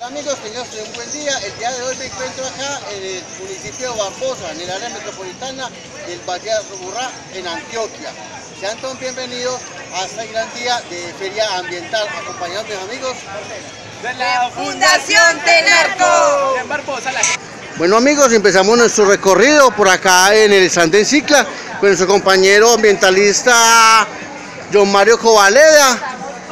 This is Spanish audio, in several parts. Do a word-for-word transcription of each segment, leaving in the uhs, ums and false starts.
Amigos, tengan un buen día. El día de hoy me encuentro acá en el municipio de Barbosa, en el área metropolitana del Valle de Aburrá, en Antioquia. Sean todos bienvenidos a este gran día de feria ambiental, acompañados de mis amigos de la Fundación Tenarco. En Barbosa, la... Bueno amigos, empezamos nuestro recorrido por acá en el stand de Cicla con nuestro compañero ambientalista John Mario Covaleda.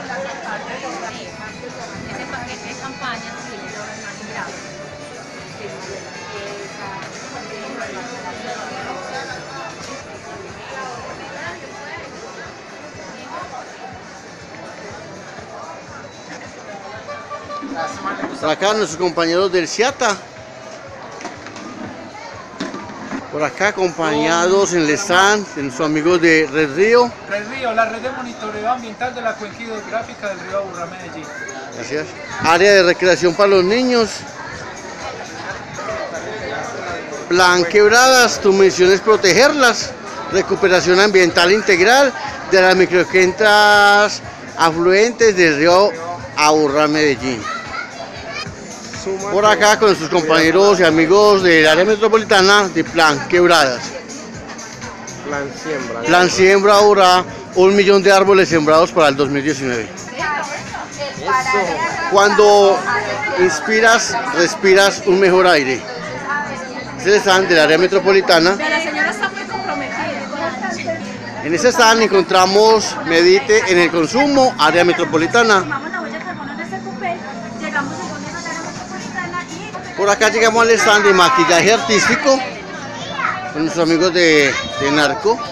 Por acá nuestros compañeros del CIATA. Por acá acompañados en el stand de nuestros amigos de Red Río. Red Río, la red de monitoreo ambiental de la cuenca hidrográfica del río Aburrá, Medellín. Gracias. Área de recreación para los niños. Plan Quebradas, tu misión es protegerlas. Recuperación ambiental integral de las microcuencas afluentes del río Aburrá, Medellín. Por acá con sus compañeros y amigos del área metropolitana de Plan Quebradas. Plan Siembra. Plan Siembra Aburrá, un millón de árboles sembrados para el dos mil diecinueve. Cuando inspiras, respiras un mejor aire. Este stand del área metropolitana. La señora está muy comprometida. En este stand encontramos Medite en el consumo, área metropolitana. Por acá llegamos al stand de maquillaje artístico con nuestros amigos de, de Narco.